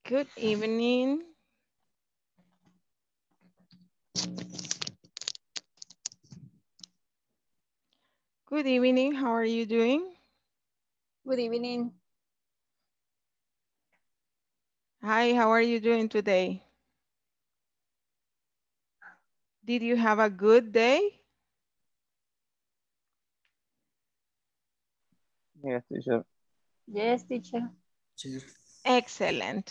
Good evening. Good evening. How are you doing? Good evening. Hi, how are you doing today? Did you have a good day? Yes, teacher. Yes, teacher. Excellent.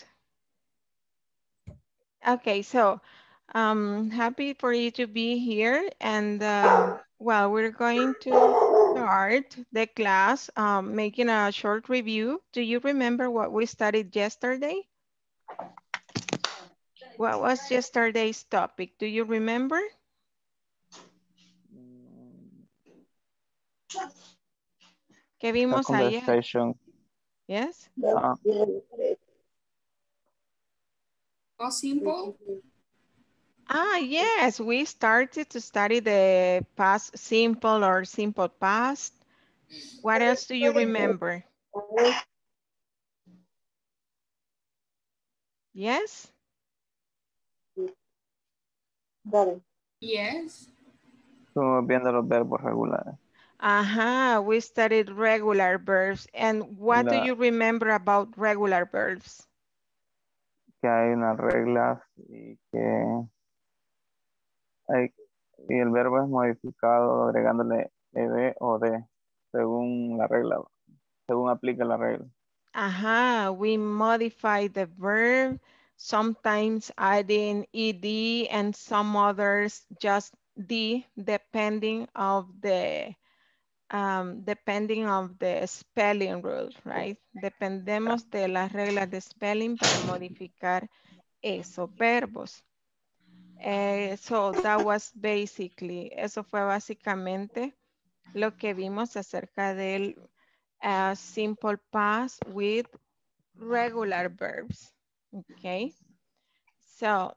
Okay, so happy for you to be here. And well, we're going to start the class making a short review. Do you remember what we studied yesterday? What was yesterday's topic? Do you remember? Mm, ¿Qué A vimos ayer? conversation. Yes? Uh, More simple. Yes, we started to study the past simple or simple past. What else do you remember? Yes? Yes. Estuvimos viendo los verbos regulares. We studied regular verbs. And what do you remember about regular verbs? Que hay unas reglas y que hay, y el verbo es modificado agregándole ed o de según la regla, según aplica la regla. We modify the verb, sometimes adding ed and some others just d, depending of the spelling rules, right? Dependemos de las reglas de spelling para modificar esos verbos. So that was basically, eso fue básicamente lo que vimos acerca del simple past with regular verbs. Okay. So,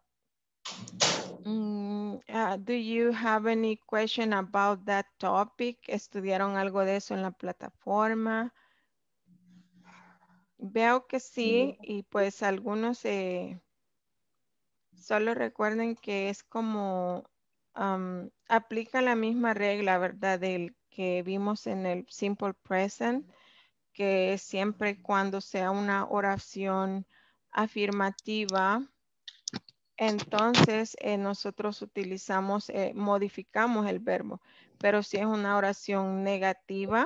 do you have any question about that topic? ¿Estudiaron algo de eso en la plataforma? Veo que sí, y pues algunos solo recuerden que es como aplica la misma regla, ¿verdad? Del que vimos en el simple present, que siempre y cuando sea una oración afirmativa, entonces nosotros utilizamos, modificamos el verbo. Pero si es una oración negativa,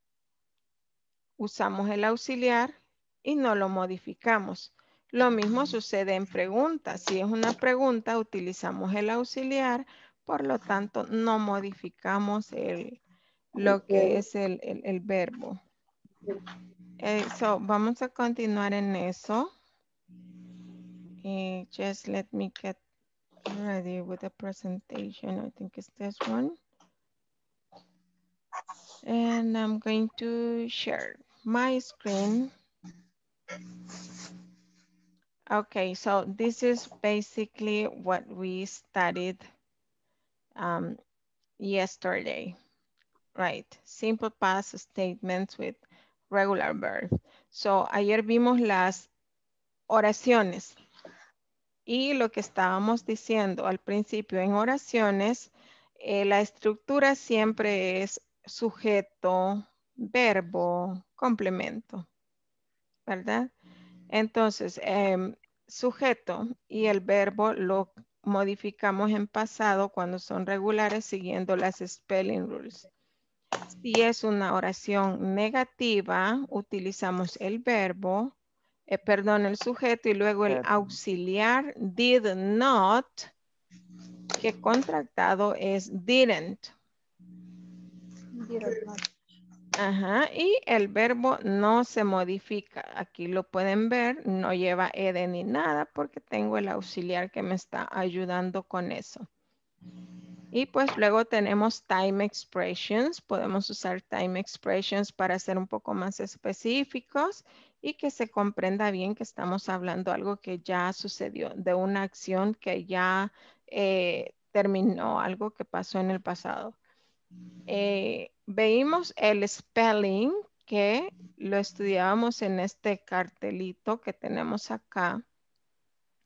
usamos el auxiliar y no lo modificamos. Lo mismo sucede en preguntas. Si es una pregunta, utilizamos el auxiliar, por lo tanto, no modificamos lo que es el verbo. Vamos a continuar en eso. Just let me get ready with the presentation. I think it's this one. And I'm going to share my screen. Okay, so this is basically what we studied yesterday, right? Simple past statements with regular verbs. So ayer vimos las oraciones y lo que estábamos diciendo al principio en oraciones, la estructura siempre es sujeto, verbo, complemento, ¿verdad? Entonces, sujeto y el verbo lo modificamos en pasado cuando son regulares siguiendo las spelling rules. Si es una oración negativa, utilizamos el verbo, el sujeto y luego el auxiliar did not, que contractado es didn't. Y el verbo no se modifica. Aquí lo pueden ver, no lleva ed ni nada porque tengo el auxiliar que me está ayudando con eso. Y pues luego tenemos time expressions. Podemos usar time expressions para ser un poco más específicos y que se comprenda bien que estamos hablando algo que ya sucedió, de una acción que ya terminó, algo que pasó en el pasado. Veímos el spelling que lo estudiábamos en este cartelito que tenemos acá.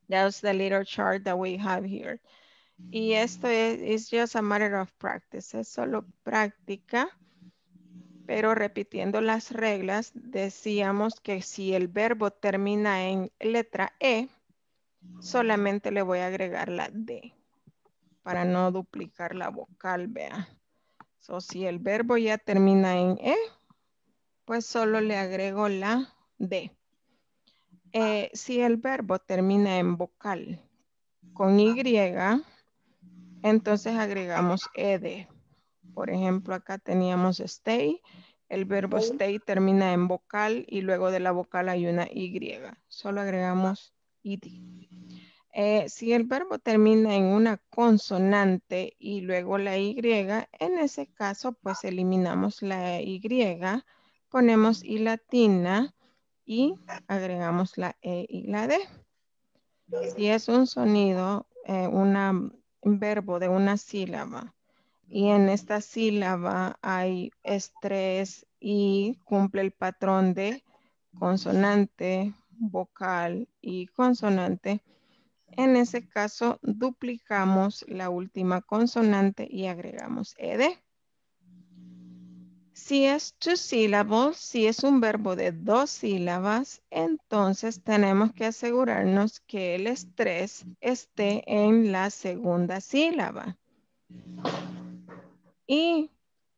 That's the little chart that we have here. Y esto es just a matter of practice. Es solo práctica. Pero repitiendo las reglas, decíamos que si el verbo termina en letra E, solamente le voy a agregar la D para no duplicar la vocal, vea. So, si el verbo ya termina en E, pues solo le agrego la D. Si el verbo termina en vocal con Y, entonces agregamos ED. Por ejemplo, acá teníamos stay. El verbo stay termina en vocal y luego de la vocal hay una Y. Solo agregamos id. Si el verbo termina en una consonante y luego la Y, en ese caso pues eliminamos la Y, ponemos I latina y agregamos la E y la D. Si es un sonido, un verbo de una sílaba, y en esta sílaba hay estrés y cumple el patrón de consonante, vocal y consonante. En ese caso, duplicamos la última consonante y agregamos ed. Si es two syllables, si es un verbo de 2 sílabas, entonces tenemos que asegurarnos que el estrés esté en la segunda sílaba. Y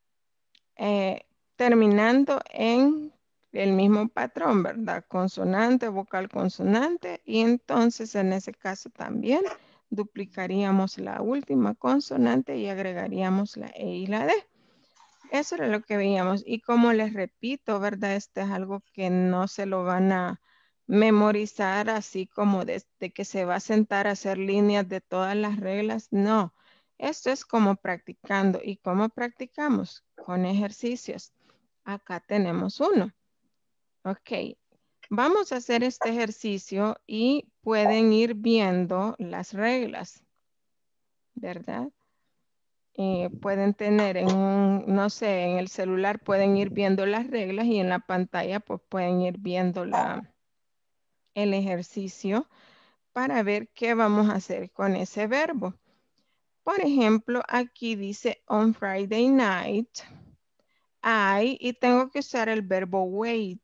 terminando en el mismo patrón, ¿verdad? Consonante, vocal, consonante. Y entonces en ese caso también duplicaríamos la última consonante y agregaríamos la E y la D. Eso era lo que veíamos. Y como les repito, ¿verdad? Este es algo que no se lo van a memorizar así como de que se va a sentar a hacer líneas de todas las reglas. No, esto es como practicando. ¿Y cómo practicamos? Con ejercicios. Acá tenemos uno. Ok, vamos a hacer este ejercicio y pueden ir viendo las reglas, ¿verdad? Pueden tener en un, no sé, en el celular pueden ir viendo las reglas y en la pantalla pues pueden ir viendo el ejercicio para ver qué vamos a hacer con ese verbo. Por ejemplo, aquí dice on Friday night, y tengo que usar el verbo wait.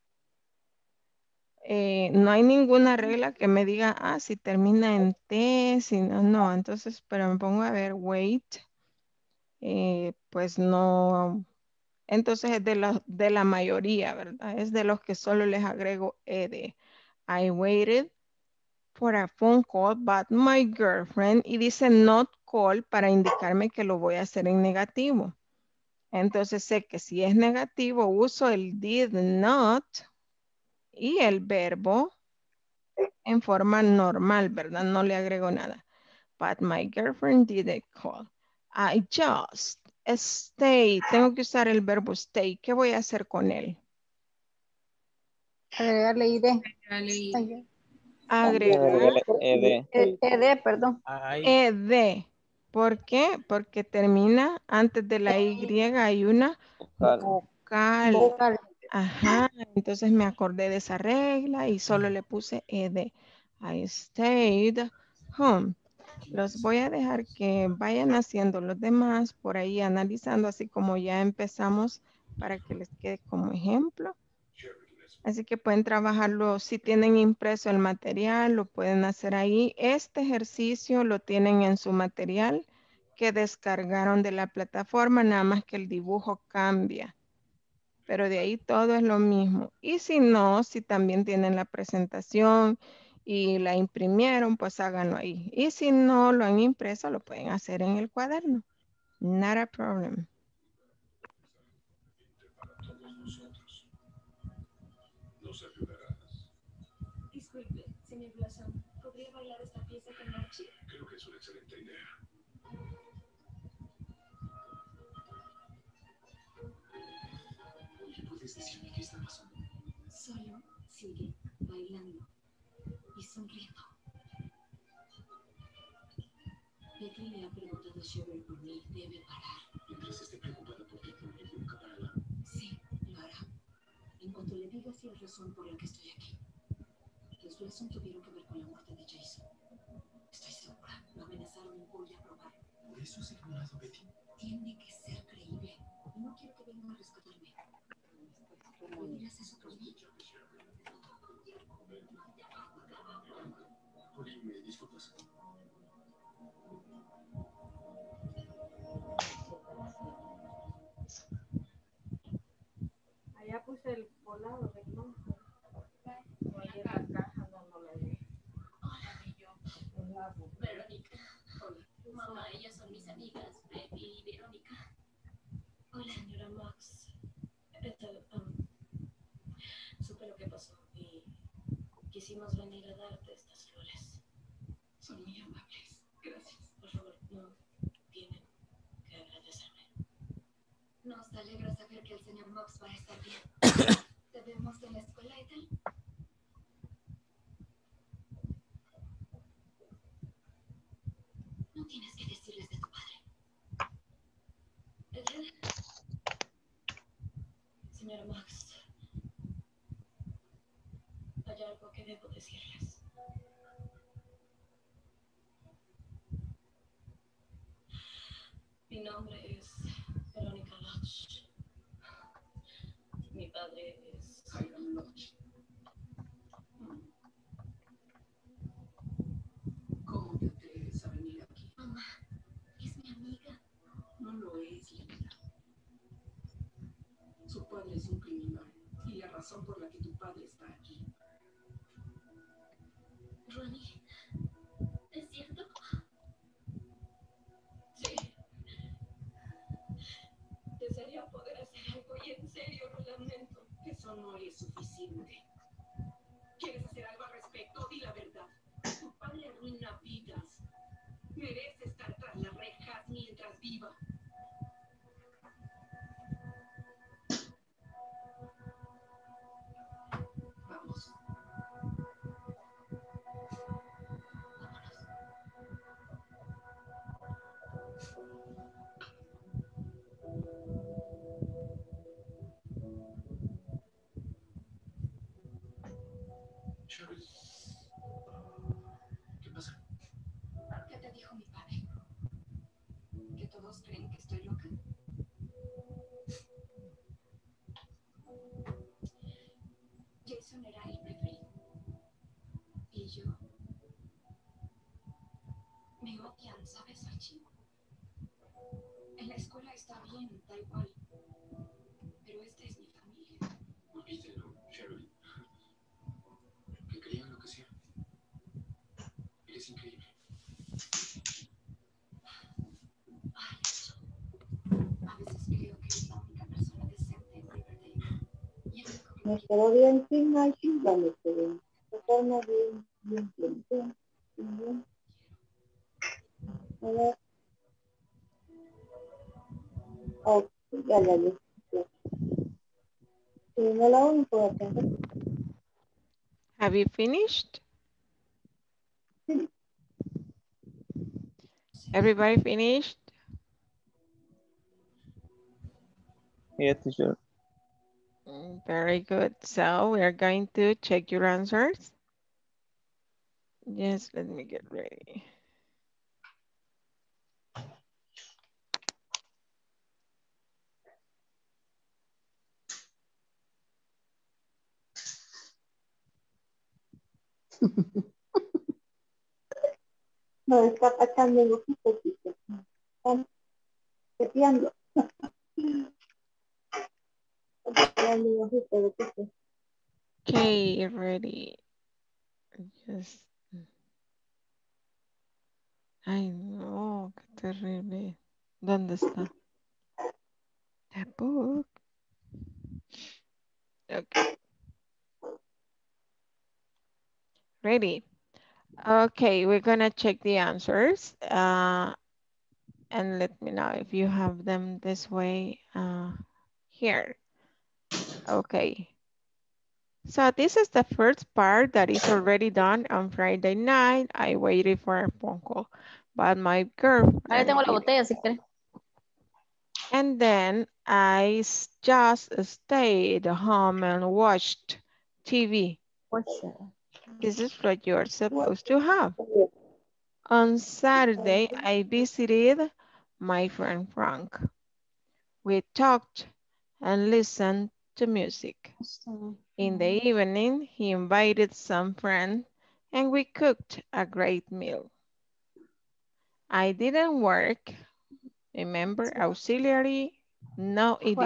No hay ninguna regla que me diga, si termina en T, si no, no. Entonces, pero me pongo a ver wait, pues no. Entonces es de la mayoría, ¿verdad? Es de los que solo les agrego ed. I waited for a phone call, but my girlfriend, y dice not call para indicarme que lo voy a hacer en negativo. Entonces sé que si es negativo uso el did not y el verbo en forma normal, ¿verdad? No le agrego nada. But my girlfriend didn't call. I just stay. Tengo que usar el verbo stay. ¿Qué voy a hacer con él? Agregarle ID. Dale. Agregar ED, perdón. ed. ¿Por qué? Porque termina antes de la Y hay una vocal. Vocal. Ajá, entonces me acordé de esa regla y solo le puse ed. I stayed home. Los voy a dejar que vayan haciendo los demás por ahí analizando, así como ya empezamos para que les quede como ejemplo. Así que pueden trabajarlo, si tienen impreso el material, lo pueden hacer ahí. Este ejercicio lo tienen en su material que descargaron de la plataforma, nada más que el dibujo cambia. Pero de ahí todo es lo mismo. Y si no, si también tienen la presentación y la imprimieron, pues háganlo ahí. Y si no lo han impreso, lo pueden hacer en el cuaderno. Not a problem. Disculpe, señor Blasón, ¿podría bailar esta pieza con Archie? Creo que es una excelente idea. Oye, ¿puedes decirme qué está pasando? Solo sigue bailando y sonriendo. Becky le ha preguntado a Sherry por mí. Debe parar. Mientras esté preocupada por ti, nunca parará. Sí, lo hará. En cuanto le diga si es razón por la que estoy aquí. Los Wilson tuvieron que ver con la muerte de Jason. Estoy segura. Lo amenazaron y voy a probar. ¿Por eso has ignorado, Betty? Tiene que ser creíble. No quiero que vengan a rescatarme. ¿Podrías eso por mí? Oli, ¿me disculpas? Allá puse el volado de monje. No, ahí en la caja no la vi. Hola, yo. Verónica. Hola. Mamá, ellas son mis amigas, Betty y Verónica. Hola, señora Max. Supe lo que pasó y quisimos venir a darte estas flores. Son muy amables. Gracias. Por favor, no tienen que agradecerme. Nos alegra saber que el señor Max va a estar bien. ¿Te vemos en la escuela, Ethel? No tienes que decirles de tu padre. Ethel. Señora Max, hay algo que debo decirles. Mi nombre es Verónica Lodge. Mi padre es Hiram Lodge. ¿Cómo te atreves a venir aquí? Mamá, es mi amiga. No lo es, Linda. Su padre es un criminal y la razón por la que tu padre está aquí. Ronnie, ¿es cierto? Sí. Desearía poder hacer algo y en serio lo lamento. Eso no es suficiente. ¿Quieres hacer algo al respecto? Di la verdad. Tu padre arruina vidas. Merece estar tras las rejas mientras viva. Vamos. Cheryl. ¿Qué pasa? ¿Qué te dijo mi padre? ¿Que todos creen que estoy loca? Jason era el preferido. Y yo... Me odian, ¿sabes, Archie? En la escuela está bien, da igual. Pero esta es mi familia. Olvídelo, Cheryl. Que crean lo que sea. Eres increíble. Ay, a veces creo que eres la única persona decente en Riverdale. Y el único que Me me quedo bien sin ayuda, me quedo. Totalmente bien, bien, bien, bien, bien, bien. A ver. Oh, ya la vi. Y no la única que tengo. Have you finished? Everybody finished? Yes, teacher. Very good. So we are going to check your answers. Yes, let me get ready. No, está pasando en ojito, chicos. Están copiando. Están pasando en ojito, chicos. Okay, ready. Just... Ay, no, qué terrible. ¿Dónde está? The book. Okay, ready. Okay, we're gonna check the answers. And let me know if you have them this way here. Okay. So this is the first part that is already done on Friday night. I waited for a phone call, but my girlfriend Ahí tengo la did it. botella, si quieres. And then I just stayed home and watched TV. Oye. This is what you're supposed to have. On Saturday, I visited my friend Frank. We talked and listened to music. In the evening, he invited some friends and we cooked a great meal. I didn't work. Remember, auxiliary, no ed.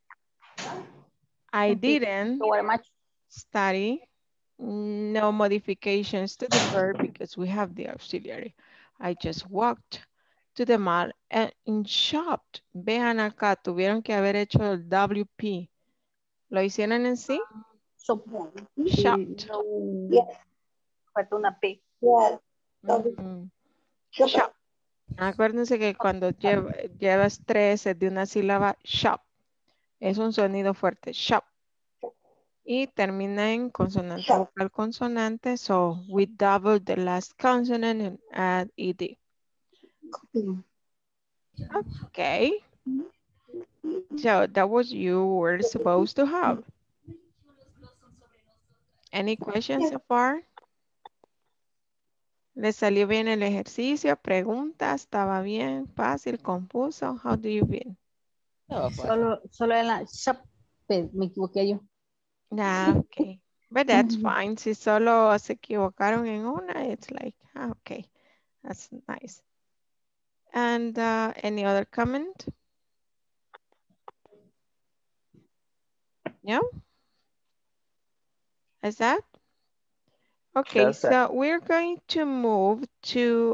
I didn't study, no modifications to the verb because we have the auxiliary. I just walked to the mall and shopped. Vean acá, tuvieron que haber hecho el WP. ¿Lo hicieron en sí? Shopped. Falta una P. Shop. Acuérdense que cuando llevas tres de una sílaba, shop. Es un sonido fuerte, shop. Y termina en consonante vocal consonante, so we double the last consonant and add ed. Okay. So that was you were supposed to have. Any questions so far? ¿Le salió bien el ejercicio? ¿Preguntas? ¿Estaba bien? ¿Fácil? ¿Confuso? How do you feel? Solo en la shop me equivoqué yo. Ah, okay. But that's fine. Si solo se equivocaron en una, it's like, okay. That's nice. And any other comment? No? Is that? Okay, That's it. so we're going to move to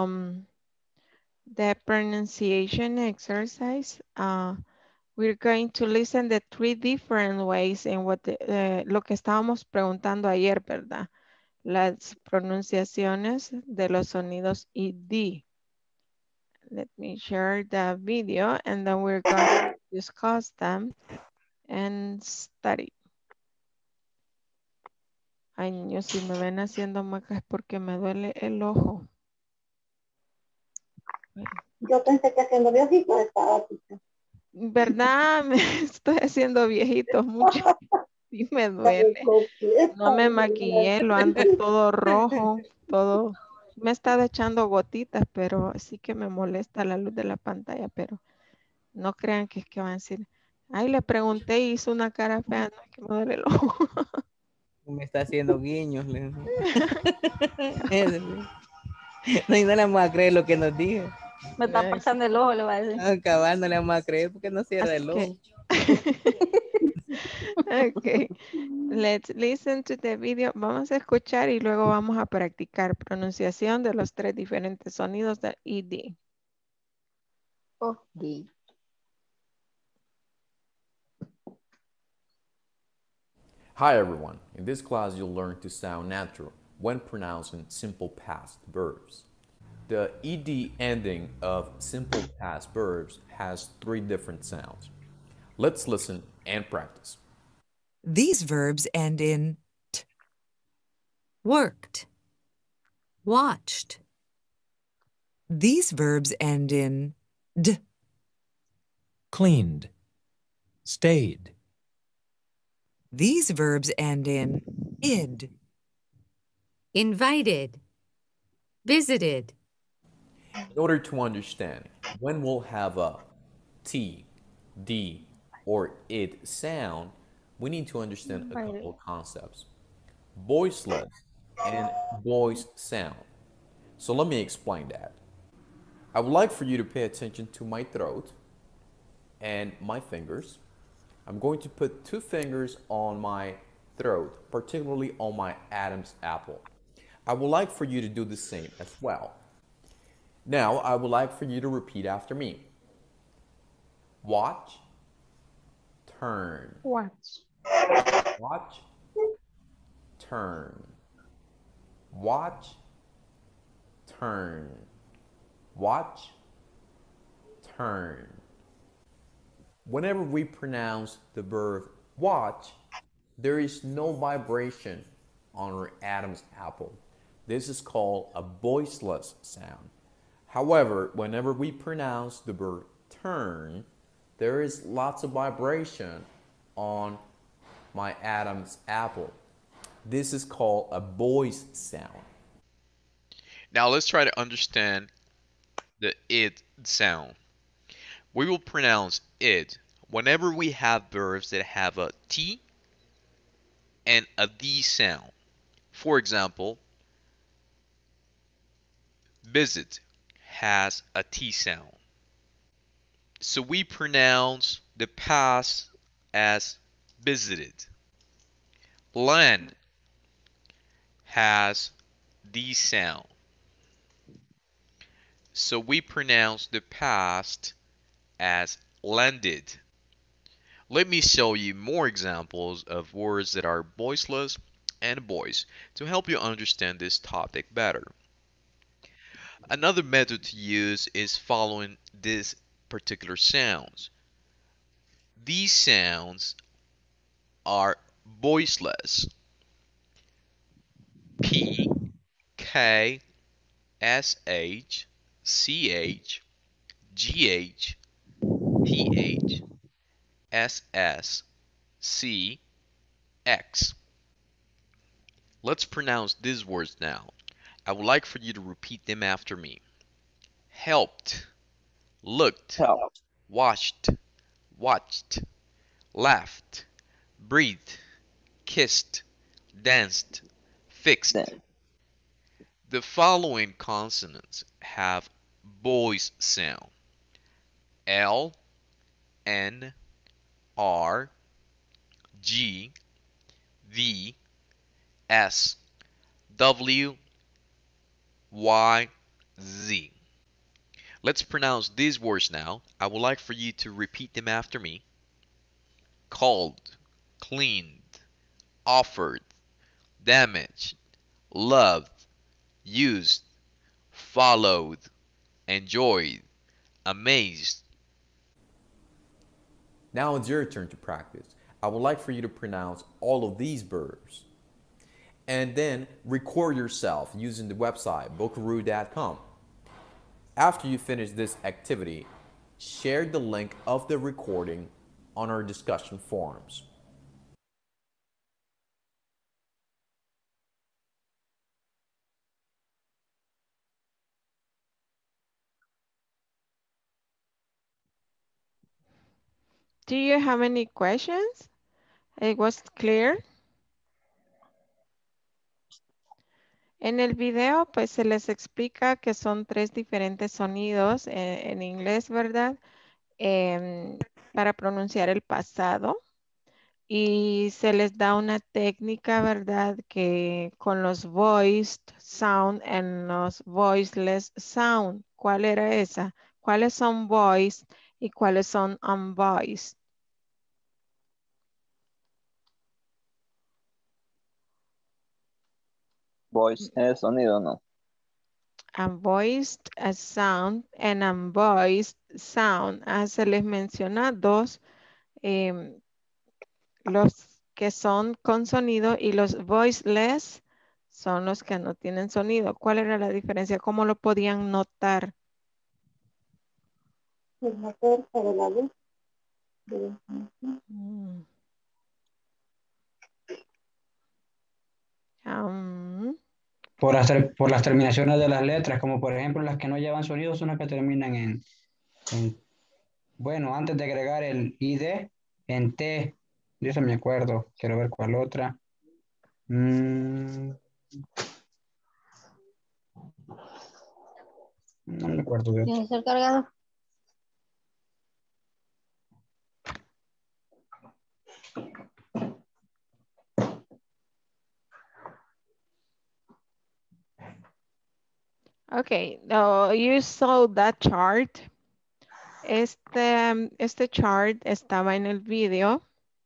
the pronunciation exercise. We're going to listen the three different ways in what lo que estábamos preguntando ayer, ¿verdad? Las pronunciaciones de los sonidos ed. Let me share the video and then we're going to discuss them and study. Ay, niños, si me ven haciendo macas es porque me duele el ojo. Yo pensé que haciendo viejito estaba aquí. ¿Verdad? Me estoy haciendo viejito mucho. Sí me duele. No me maquillé, lo ando todo rojo, todo. Me he estado echando gotitas, pero sí que me molesta la luz de la pantalla, pero no crean que es que van a decir. Ay, le pregunté y hizo una cara fea, no es que me duele el ojo. Me está haciendo guiños. No, y no le vamos a creer lo que nos dijo. Me está pasando el ojo, le va a decir. Cabal, no le vamos a creer porque no cierra el ojo. Okay, let's listen to the video. Vamos a escuchar y luego vamos a practicar pronunciación de los tres diferentes sonidos de ed. Okay. Hi everyone, in this class you'll learn to sound natural when pronouncing simple past verbs. The ed ending of simple past verbs has three different sounds. Let's listen and practice. These verbs end in t. Worked, watched. These verbs end in d. Cleaned, stayed. These verbs end in id. Invited, visited. In order to understand when we'll have a T, D, or id sound, we need to understand a couple of concepts. Voiceless and voiced sound. So let me explain that. I would like for you to pay attention to my throat and my fingers. I'm going to put two fingers on my throat, particularly on my Adam's apple. I would like for you to do the same as well. Now, I would like for you to repeat after me. Watch, turn. Watch. Watch, turn. Watch, turn. Watch, turn. Whenever we pronounce the verb watch, there is no vibration on our Adam's apple. This is called a voiceless sound. However, whenever we pronounce the verb turn, there is lots of vibration on my Adam's apple. This is called a voice sound. Now let's try to understand the id sound. We will pronounce id whenever we have verbs that have a T and a D sound. For example, visit has a T sound. So we pronounce the past as visited. Land has D sound. So we pronounce the past as landed. Let me show you more examples of words that are voiceless and voice to help you understand this topic better. Another method to use is following these particular sounds. These sounds are voiceless. P, K, S, H, C, H, G, H, T, H, S, S, C, X. Let's pronounce these words now. I would like for you to repeat them after me. Helped, looked, Helped. washed, watched, laughed, breathed, kissed, danced, fixed. The following consonants have voice sound. L, N, R, G, V, S, W, Y, Z. Let's pronounce these words now. I would like for you to repeat them after me. Called, cleaned, offered, damaged, loved, used, followed, enjoyed, amazed. Now it's your turn to practice. I would like for you to pronounce all of these verbs and then record yourself using the website bokaroo.com. After you finish this activity, share the link of the recording on our discussion forums. Do you have any questions? It was clear. En el video pues se les explica que son 3 diferentes sonidos en inglés, ¿verdad? Para pronunciar el pasado. Y se les da una técnica, ¿verdad? Que con los voiced sound y los voiceless sound. ¿Cuál era esa? ¿Cuáles son voiced y cuáles son unvoiced? Voice es sonido, ¿no? Unvoiced sound and unvoiced sound. Se les menciona dos, los que son con sonido y los voiceless son los que no tienen sonido. ¿Cuál era la diferencia? ¿Cómo lo podían notar? El motor para la luz. Por las terminaciones de las letras, como por ejemplo las que no llevan sonido son las que terminan en bueno, antes de agregar el ID, en T, yo eso me acuerdo, quiero ver cuál otra. No me acuerdo de otra. ¿Tienes el cargador? Okay, you saw that chart. Este chart estaba en el video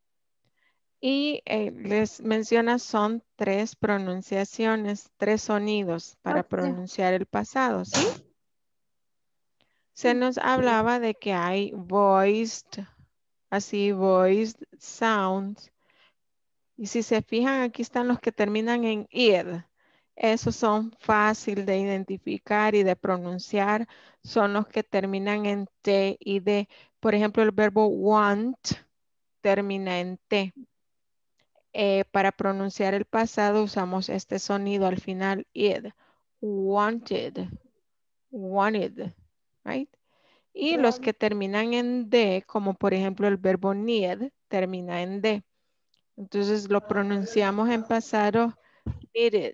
y les menciona son 3 pronunciaciones, 3 sonidos para pronunciar el pasado, ¿sí? Se nos hablaba de que hay voiced, así voiced sounds. Y si se fijan, aquí están los que terminan en id. Esos son fáciles de identificar y de pronunciar. Son los que terminan en T y D. Por ejemplo, el verbo want termina en T. Para pronunciar el pasado usamos este sonido al final, id. Wanted, wanted, right? Y los que terminan en D, como por ejemplo el verbo need, termina en D. Entonces lo pronunciamos en pasado, needed,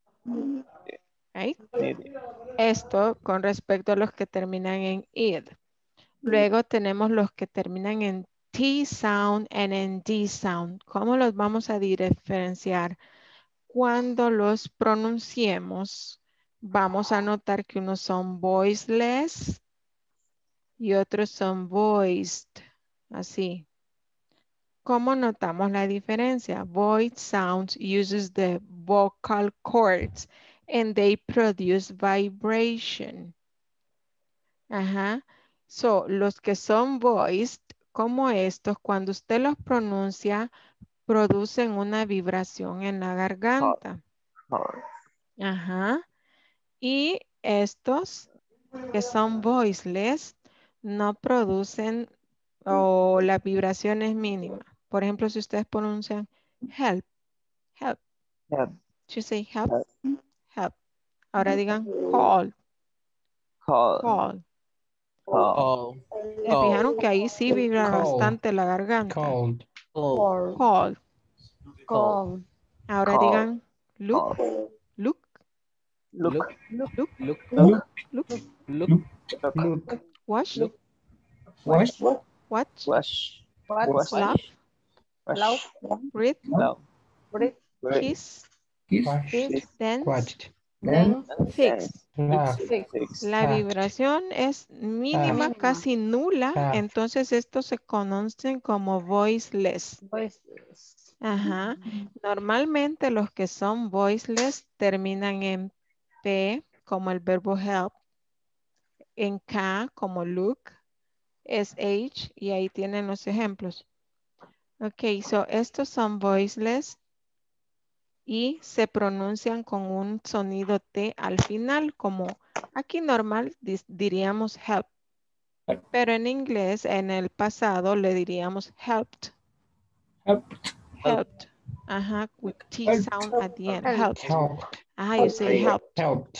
right? Esto con respecto a los que terminan en id. Luego tenemos los que terminan en T sound y en D sound. ¿Cómo los vamos a diferenciar? Cuando los pronunciemos, vamos a notar que unos son voiceless y otros son voiced. Así. ¿Cómo notamos la diferencia? Voiced sounds uses the vocal cords and they produce vibration. Ajá. So, los que son voiced, como estos, cuando usted los pronuncia, producen una vibración en la garganta. Ajá. Y estos que son voiceless no producen o la vibración es mínima. Por ejemplo, si ustedes pronuncian help, help. Help. You say help, help. Ahora digan call, Call. call. Call. ¿Se fijaron que ahí sí vibra Call. bastante la garganta? Cold. Call. Call. Call. Ahora Call. digan look, look, Look. look, Look. look, Look. Look. wash, Wash. watch, Wash. What? laugh, Love. breathe, Love. Breathe. kiss, Wash. dance, Watched. Then. fix. Laugh. Fix. La vibración es mínima, Mínima. casi nula, Ah. entonces estos se conocen como voiceless. Voiceless. Ajá. Normalmente los que son voiceless terminan en P, como el verbo help, en K, como look, SH, y ahí tienen los ejemplos. Ok, so estos son voiceless y se pronuncian con un sonido T al final, como aquí normal diríamos help. Pero en inglés, en el pasado, le diríamos helped. Helped. Ajá, with T sound at the end. Helped. Helped. Ajá, you say helped. Helped.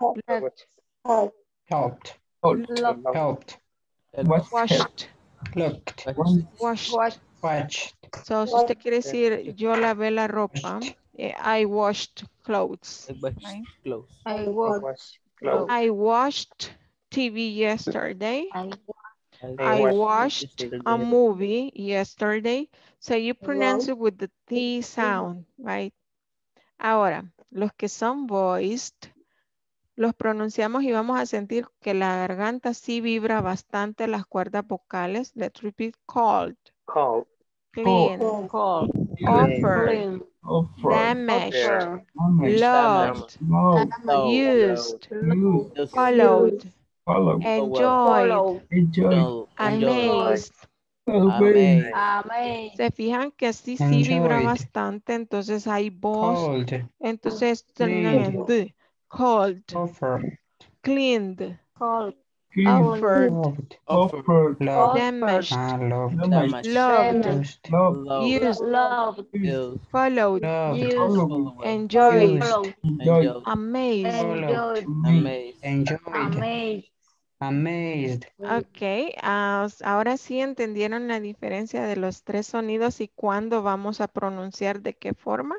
Helped. Helped. Washed. Looked. Washed. Watched. So, si usted quiere decir, yo lavé la ropa, I washed clothes. Right? Close. I watch. I watched TV yesterday. I I watched a movie yesterday. So you pronounce it with the T sound, right? Ahora, los que son voiced, los pronunciamos y vamos a sentir que la garganta sí vibra bastante las cuerdas vocales. Let's repeat. Called. Call. Clean. Call. Offered. Damaged. Loved. Used. Followed. Enjoyed. Amazed. Amazed. Se fijan que así sí vibra Enjoyed. bastante, entonces hay voz. Cold. Entonces terminan en D. Cold. Offered. Cleaned. Call. Offered. Loved. Loved. Damaged. Loved. Loved. Used. Used. Love. Followed. Loved. Enjoyed. Used. Amazed. Enjoyed. Enjoyed. Amazed. Amazed. Ok, ahora sí entendieron la diferencia de los tres sonidos y cuándo vamos a pronunciar de qué forma.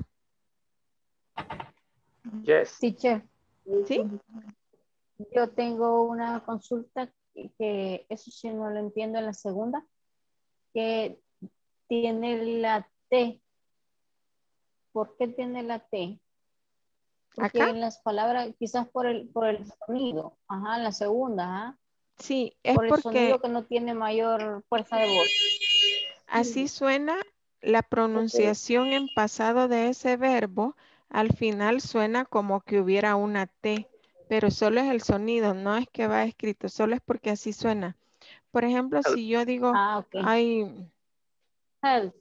Yes. Teacher, ¿Sí? yo tengo una consulta que eso sí no lo entiendo en la segunda, que tiene la T. ¿Por qué tiene la T? Porque ¿Acá? en las palabras, quizás por el sonido. Ajá, la segunda, ¿ah? Sí, es Por el porque sonido que no tiene mayor fuerza de voz. así suena la pronunciación en pasado de ese verbo. Al final suena como que hubiera una T, pero solo es el sonido, no es que va escrito, solo es porque así suena. Por ejemplo, si yo digo, ay, Help.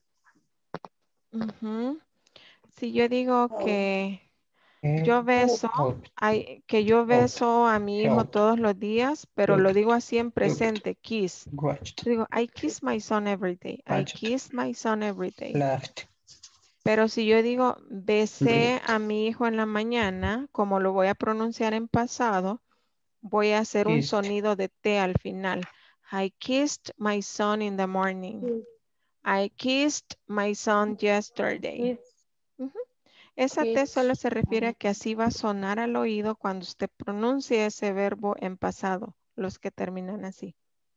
si yo digo que yo beso, que yo beso a mi hijo todos los días, pero lo digo así en presente, kiss. Digo, I kiss my son every day. I kiss my son every day. Left. Pero si yo digo besé a mi hijo en la mañana, como lo voy a pronunciar en pasado, voy a hacer un Kissed. sonido de T al final. I kissed my son in the morning. I kissed my son yesterday. Ujú. Esa T solo se refiere a que así va a sonar al oído cuando usted pronuncie ese verbo en pasado, los que terminan así.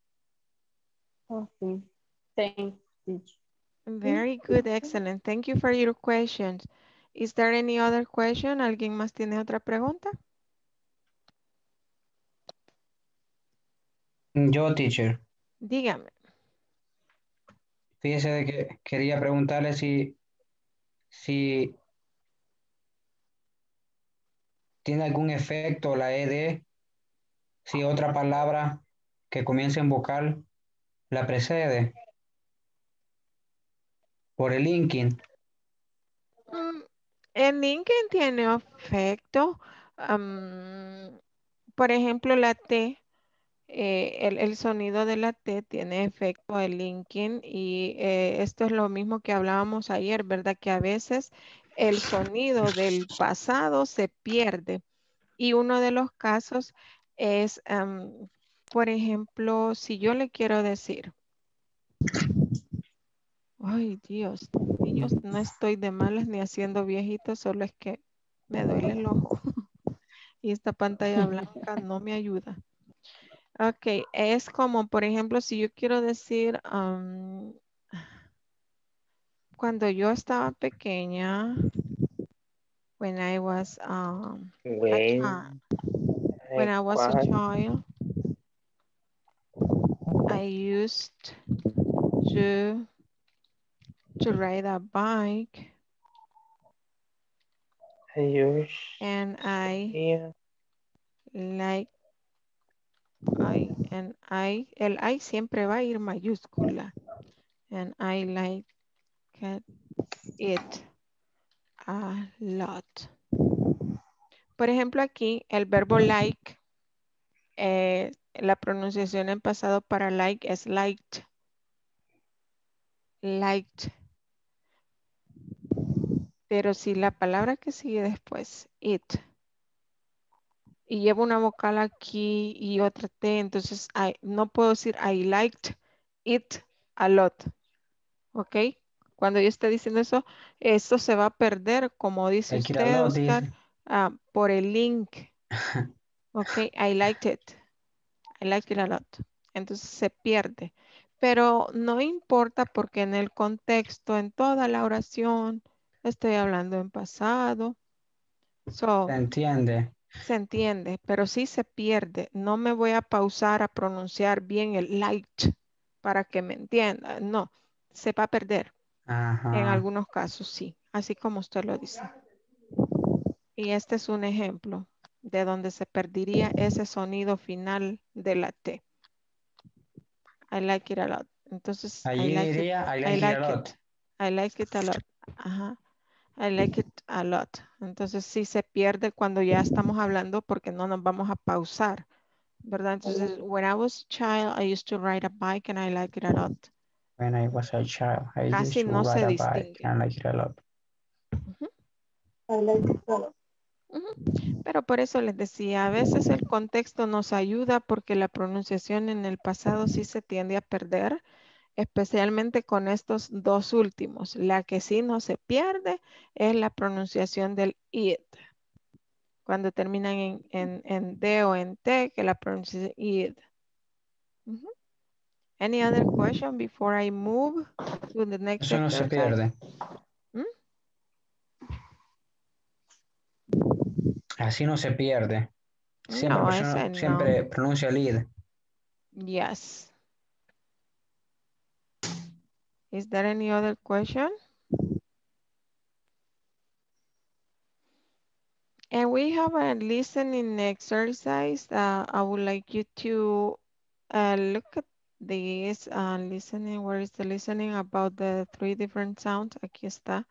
Okay. Thank you. Very good, excellent. Thank you for your questions. Is there any other question? ¿Alguien más tiene otra pregunta? Yo, teacher. Dígame. Fíjese de que quería preguntarle si tiene algún efecto la ED, si otra palabra que comience en vocal la precede por el linking. El LinkedIn tiene efecto. Por ejemplo, la T, el sonido de la T tiene efecto el linking y esto es lo mismo que hablábamos ayer, ¿verdad? Que a veces el sonido del pasado se pierde y uno de los casos es, por ejemplo, si yo le quiero decir, ay Dios, niños, no estoy de malas ni haciendo viejito, solo es que me duele el ojo y esta pantalla blanca no me ayuda. Ok, es como, por ejemplo, si yo quiero decir, cuando yo estaba pequeña, when I was a child, when I was a child, I used to ride a bike and I like, el I siempre va a ir mayúscula and I like it a lot. Por ejemplo, aquí el verbo like, la pronunciación en pasado para like es liked. Liked. Pero si la palabra que sigue después, it, y lleva una vocal aquí y otra T, entonces no puedo decir I liked it a lot. ¿Ok? Cuando yo esté diciendo eso, esto se va a perder, como dice Like it a usted, lot, Oscar, dice. por el link. ¿Ok? I liked it. I like it a lot. Entonces se pierde. Pero no importa porque en el contexto, en toda la oración, estoy hablando en pasado. Se entiende. Se entiende, pero sí se pierde. No me voy a pausar a pronunciar bien el light para que me entienda. No, se va a perder. Ajá. En algunos casos sí, así como usted lo dice. Y este es un ejemplo de donde se perdería ese sonido final de la T. I like it a lot. Entonces, Allí I like it. diría I I like it a like lot. it. I like it a lot. Ajá. I like it a lot. Entonces sí se pierde cuando ya estamos hablando porque no nos vamos a pausar, ¿verdad? Entonces, when I was a child, I used to ride a bike and I like it a lot. When I was a child, I used Casi to no ride se a bike distingue. and I like it a lot. I like it a lot. Pero por eso les decía, a veces el contexto nos ayuda porque la pronunciación en el pasado sí se tiende a perder, especialmente con estos dos últimos. La que sí no se pierde es la pronunciación del it. Cuando terminan en D o en T, que la pronunciación it. Any other question before I move to the next Eso no se exercise? pierde. Así no se pierde. No, ese no. Siempre pronuncia lead. Yes. Is there any other question? And we have a listening exercise. I would like you to look at this listening. Where is the listening about the 3 different sounds? Aquí está.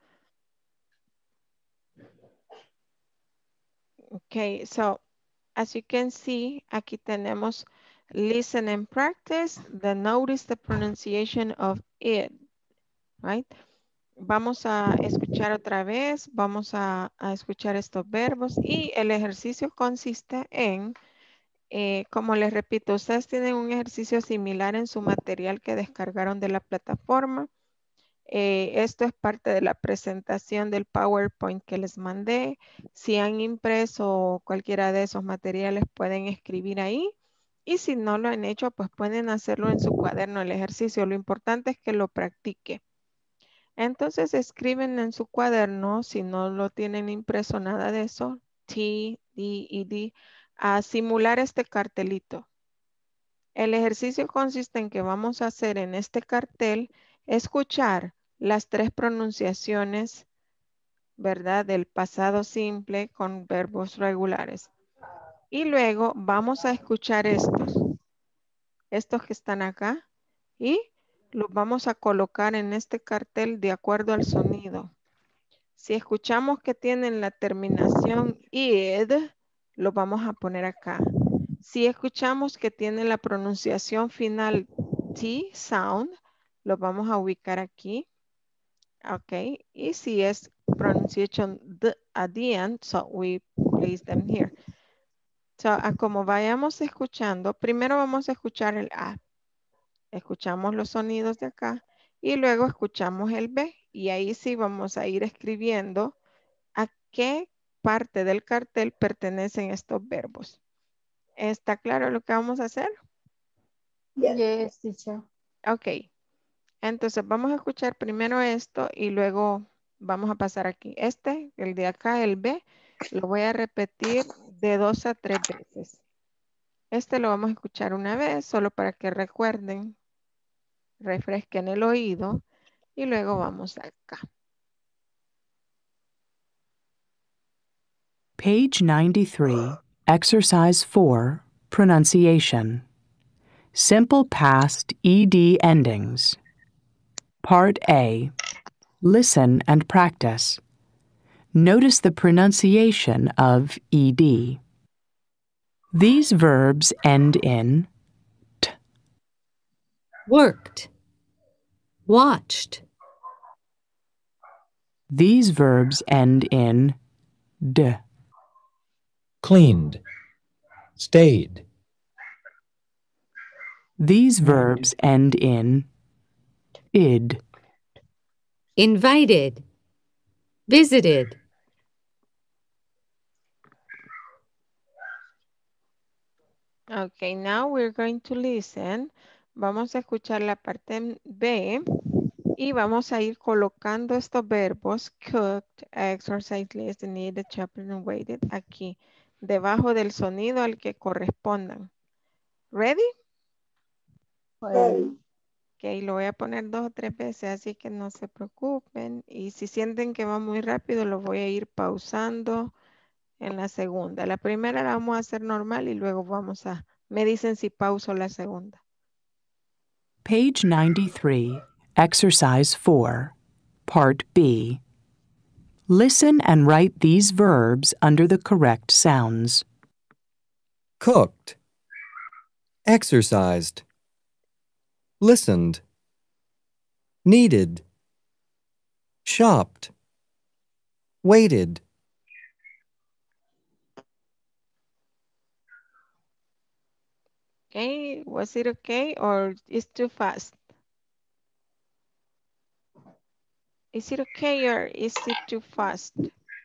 Okay, so as you can see, aquí tenemos listen and practice. Then notice the pronunciation of it, right? vamos a escuchar otra vez, vamos a escuchar estos verbos y el ejercicio consiste en, como les repito, ustedes tienen un ejercicio similar en su material que descargaron de la plataforma. Esto es parte de la presentación del PowerPoint que les mandé. Si han impreso cualquiera de esos materiales pueden escribir ahí. Y si no lo han hecho, pues pueden hacerlo en su cuaderno el ejercicio. Lo importante es que lo practique. Entonces escriben en su cuaderno, si no lo tienen impreso nada de eso, T, D y D, a simular este cartelito. El ejercicio consiste en que vamos a hacer en este cartel, escuchar las 3 pronunciaciones, ¿verdad? Del pasado simple con verbos regulares. Y luego vamos a escuchar estos que están acá, y los vamos a colocar en este cartel de acuerdo al sonido. Si escuchamos que tienen la terminación id, lo vamos a poner acá. Si escuchamos que tiene la pronunciación final T sound, lo vamos a ubicar aquí. Ok. Y si es pronunciation D at the end, so we place them here. So, como vayamos escuchando, primero vamos a escuchar el A. Escuchamos los sonidos de acá y luego escuchamos el B. Y ahí sí vamos a ir escribiendo a qué parte del cartel pertenecen estos verbos. ¿Está claro lo que vamos a hacer? Yes, teacher. Ok. Entonces vamos a escuchar primero esto y luego vamos a pasar aquí. El de acá, el B, lo voy a repetir de 2 a 3 veces. Este lo vamos a escuchar una vez solo para que recuerden, refresquen el oído y luego vamos acá. Page 93, Exercise 4, Pronunciation. Simple past ED endings. Part A. Listen and practice. Notice the pronunciation of ED. These verbs end in t. Worked. Watched. These verbs end in d. Cleaned. Stayed. These verbs end in id. Invited. Visited. Okay, now we're going to listen. Vamos a escuchar la parte B y vamos a ir colocando estos verbos cooked, exercise, list, needed, chaplain, and waited aquí, debajo del sonido al que correspondan. ¿Ready? Ready. Ok, lo voy a poner 2 o 3 veces, así que no se preocupen. Y si sienten que va muy rápido, lo voy a ir pausando en la segunda. La primera la vamos a hacer normal y luego me dicen si pauso la segunda. Page 93, Exercise 4, Part B. Listen and write these verbs under the correct sounds. Cooked. Exercised. Listened. Needed. Shopped. Waited. Okay, was it okay or is too fast? Is it okay or is it too fast?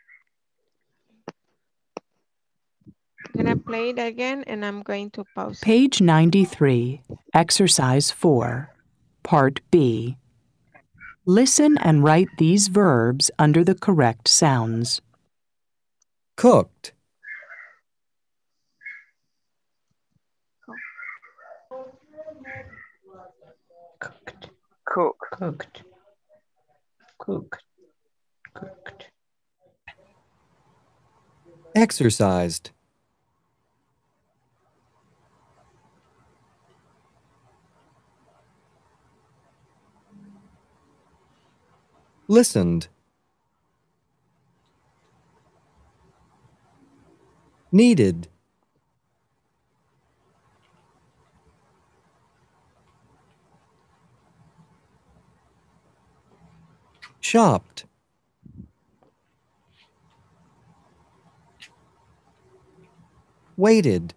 I'm gonna play it again and I'm going to pause. Page 93, Exercise 4, Part B. Listen and write these verbs under the correct sounds. Cooked. Cooked. Exercised. Listened. Needed. shopped, waited,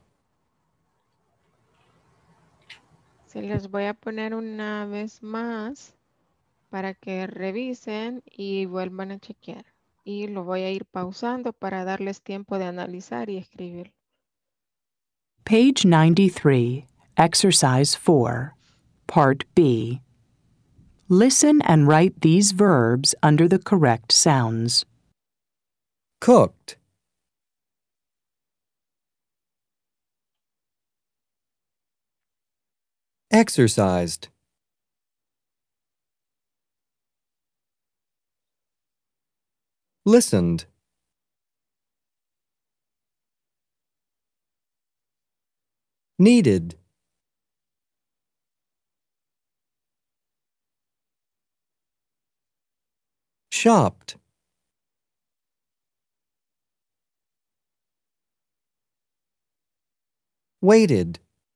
Se les voy a poner una vez más para que revisen y vuelvan a chequear. Y lo voy a ir pausando para darles tiempo de analizar y escribir. Page 93, Exercise 4, Part B. Listen and write these verbs under the correct sounds. cooked, exercised, listened, needed, shopped, waited,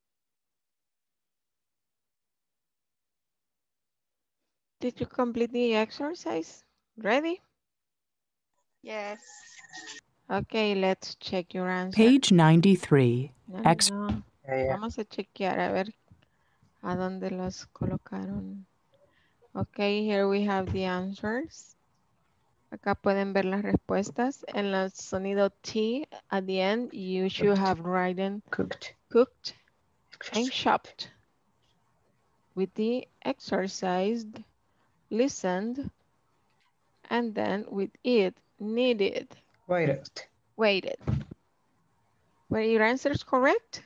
Did you complete the exercise? Ready? Yes. Okay, let's check your answer. Page 93, No. Yeah. Vamos a chequear a ver a dónde los colocaron. Okay, here we have the answers. Acá pueden ver las respuestas. En el sonido T at the end, you should have written Cooked. and shopped. With the exercised, listened, and then with it, needed, waited. Were your answers correct?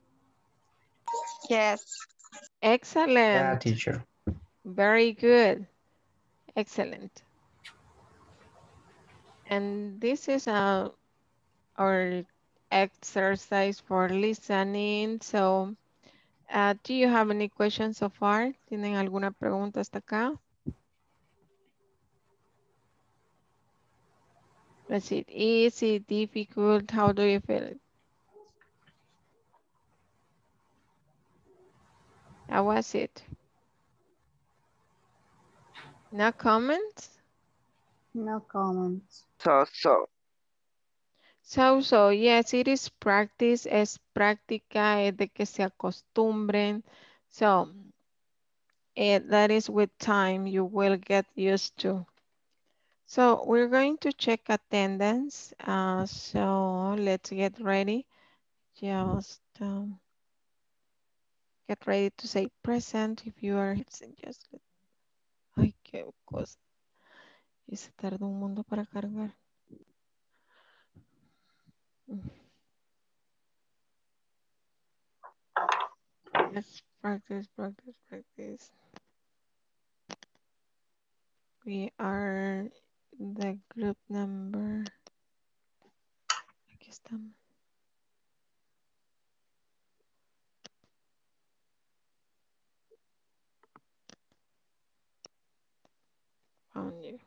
Yes. Excellent. Yeah, teacher. Very good. Excellent. And this is our exercise for listening. So, do you have any questions so far? ¿Tienen alguna pregunta hasta acá? Let's see. Easy, difficult, how do you feel it? How was it? No comments? No comments. So, yes, it is practice, es práctica, es de que se acostumbren. So, that is with time you will get used to. So, we're going to check attendance. So, let's get ready. Just get ready to say present if you are just. Ay, qué cosa. Y se tardó un mundo para cargar. Let's practice. We are the group number. Aquí estamos. Found you.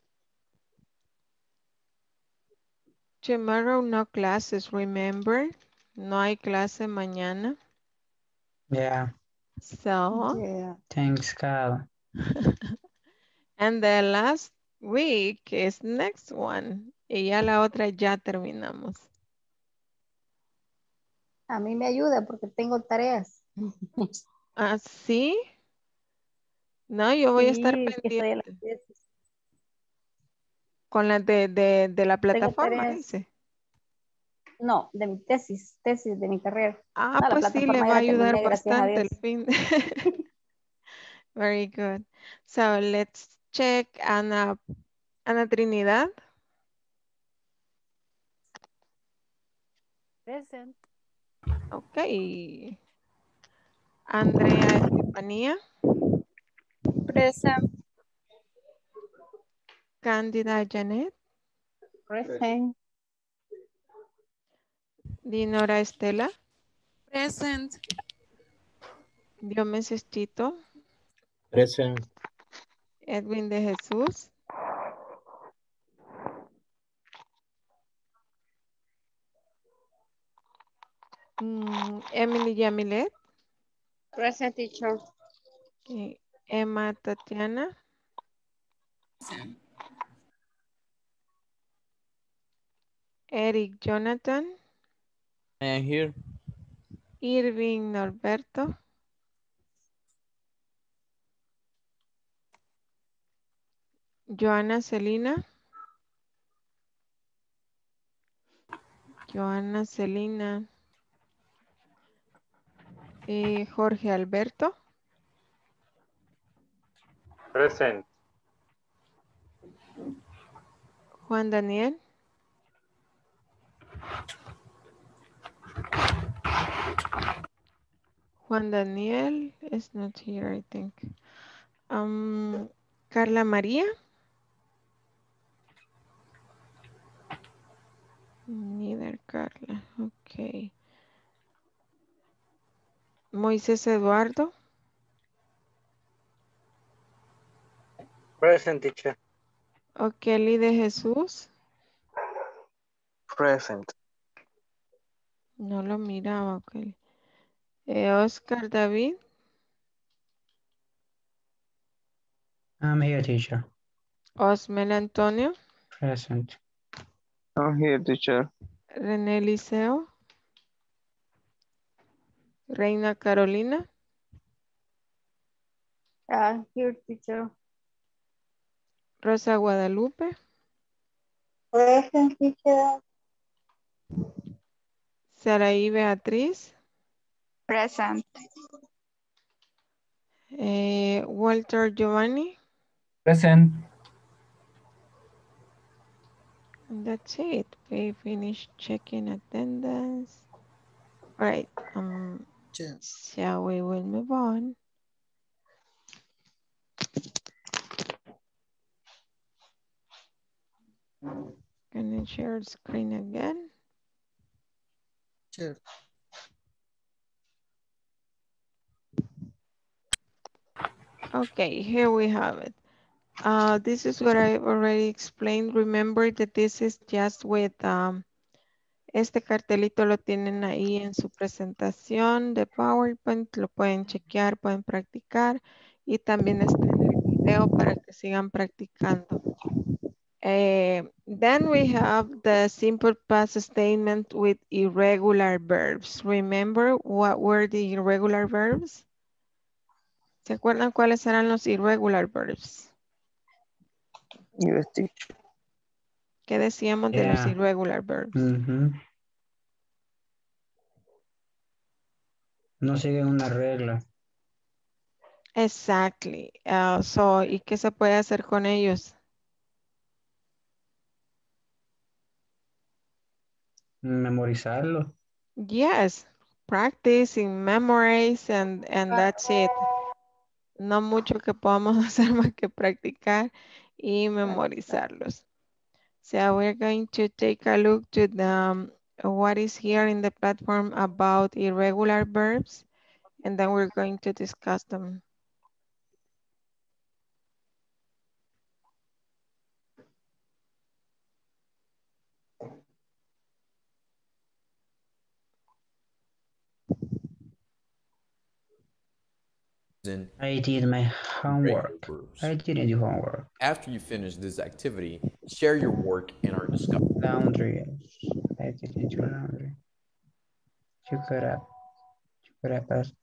Tomorrow no classes, remember? No hay clase mañana. Yeah. So. Yeah. Thanks God. And the last week is next one. Y ya la otra ya terminamos. A mí me ayuda porque tengo tareas. ¿Ah, sí? No, yo voy a estar Sí, que estoy en la pendiente. tesis. Con las de la plataforma, tareas. dice. No, de mi tesis de mi carrera. Ah, No, la pues sí, le plataforma va ya a la ayudar terminé, gracias a bastante el Dios. fin. Very good. So, let's check Ana Trinidad. Present. Ok. Andrea Estefanía. Present. Cándida Janet. Present. Dinora Estela. Present. Diomedes Tito. Present. Edwin de Jesús. Emily Yamilet. Present, teacher. Emma Tatiana. Eric Jonathan. I am here. Irving Norberto. Joana Celina. Joana Celina. Jorge Alberto. Present. Juan Daniel. Juan Daniel is not here, I think. Carla María. Neither Carla. Okay. Moisés Eduardo. Present, teacher. Kelly de Jesús. Present. No lo miraba, ok. Oscar David. I'm here, teacher. Osmel Antonio. Present. I'm here, teacher. René Liceo. Reina Carolina. Here, teacher. Rosa Guadalupe. Present, teacher. Saraí Beatriz. Present. Walter Giovanni. Present. And that's it. We finished checking attendance. All right. So we will move on. Can I share screen again? Sure. Okay, here we have it. This is what I already explained. Remember that this is just with, este cartelito lo tienen ahí en su presentación de PowerPoint, lo pueden chequear, pueden practicar y también está en el video para que sigan practicando. Then we have the simple past statement with irregular verbs. Remember what were the irregular verbs? ¿Se acuerdan cuáles eran los irregular verbs? Yes, teacher. ¿Qué decíamos de los irregular verbs? No siguen una regla. Exactly. ¿Y qué se puede hacer con ellos? Memorizarlo. Yes, practice, memorize, and that's it. No mucho que podamos hacer más que practicar y memorizarlos. So we're going to take a look to the, what is here in the platform about irregular verbs, and then we're going to discuss them. I did my homework. I didn't do homework. After you finish this activity, share your work in our discussion. Laundry. I didn't do laundry. You could have passed.